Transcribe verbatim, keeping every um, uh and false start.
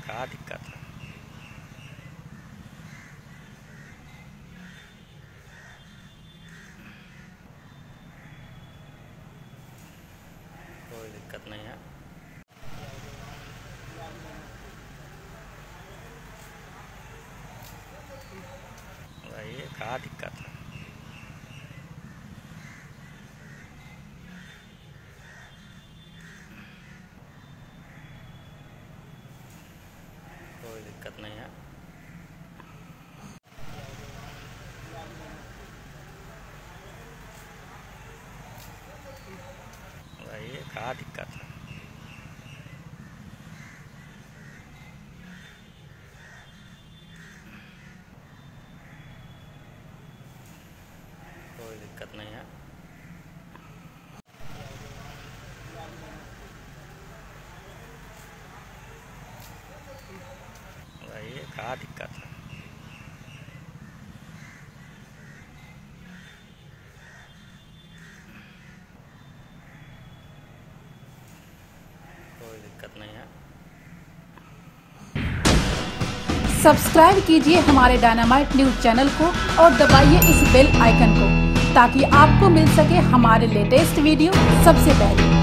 का दिक्कत है। कोई दिक्कत नहीं है। भाई का दिक्कत है। कोई दिक्कत नहीं है। भाई का दिक्कत है। कोई दिक्कत नहीं है। भाई का दिक्कत है। कोई दिक्कत नहीं है। सब्सक्राइब कीजिए हमारे डायनामाइट न्यूज चैनल को और दबाइए इस बेल आइकन को ताकि आपको मिल सके हमारे लेटेस्ट वीडियो सबसे पहले।